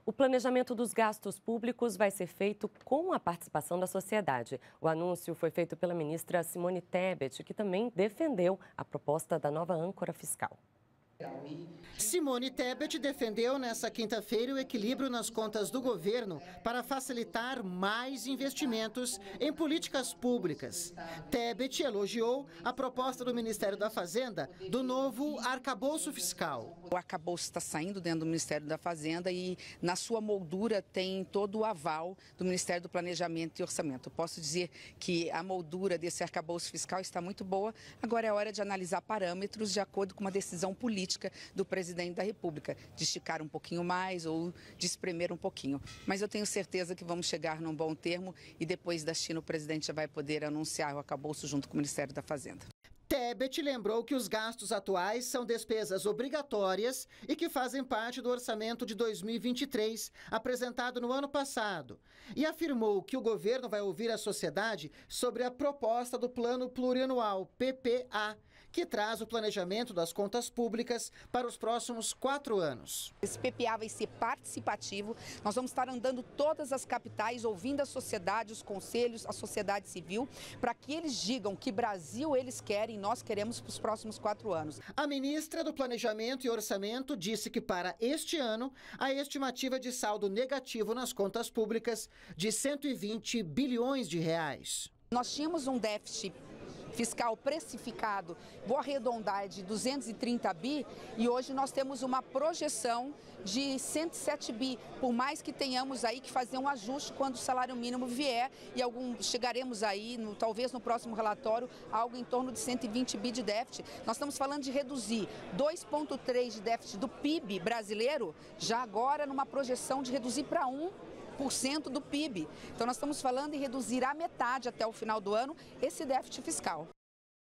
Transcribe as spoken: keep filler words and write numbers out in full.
O planejamento dos gastos públicos vai ser feito com a participação da sociedade. O anúncio foi feito pela ministra Simone Tebet, que também defendeu a proposta da nova âncora fiscal. Simone Tebet defendeu nesta quinta-feira o equilíbrio nas contas do governo para facilitar mais investimentos em políticas públicas. Tebet elogiou a proposta do Ministério da Fazenda do novo arcabouço fiscal. O arcabouço está saindo dentro do Ministério da Fazenda e na sua moldura tem todo o aval do Ministério do Planejamento e Orçamento. Eu posso dizer que a moldura desse arcabouço fiscal está muito boa. Agora é hora de analisar parâmetros de acordo com uma decisão política do presidente da República, de esticar um pouquinho mais ou de espremer um pouquinho. Mas eu tenho certeza que vamos chegar num bom termo e depois da China o presidente já vai poder anunciar o arcabouço junto com o Ministério da Fazenda. Tebet lembrou que os gastos atuais são despesas obrigatórias e que fazem parte do orçamento de dois mil e vinte e três, apresentado no ano passado, e afirmou que o governo vai ouvir a sociedade sobre a proposta do Plano Plurianual, P P A, que traz o planejamento das contas públicas para os próximos quatro anos. Esse P P A vai ser participativo, nós vamos estar andando todas as capitais, ouvindo a sociedade, os conselhos, a sociedade civil, para que eles digam que Brasil eles querem, nós queremos para os próximos quatro anos. A ministra do Planejamento e Orçamento disse que para este ano, a estimativa de saldo negativo nas contas públicas de cento e vinte bilhões de reais. Nós tínhamos um déficit fiscal precificado, vou arredondar, de duzentos e trinta bi, e hoje nós temos uma projeção de cento e sete bi, por mais que tenhamos aí que fazer um ajuste quando o salário mínimo vier, e algum, chegaremos aí, no, talvez no próximo relatório, algo em torno de cento e vinte bi de déficit. Nós estamos falando de reduzir dois vírgula três de déficit do P I B brasileiro, já agora numa projeção de reduzir para um por cento do P I B. Então nós estamos falando em reduzir à metade até o final do ano esse déficit fiscal.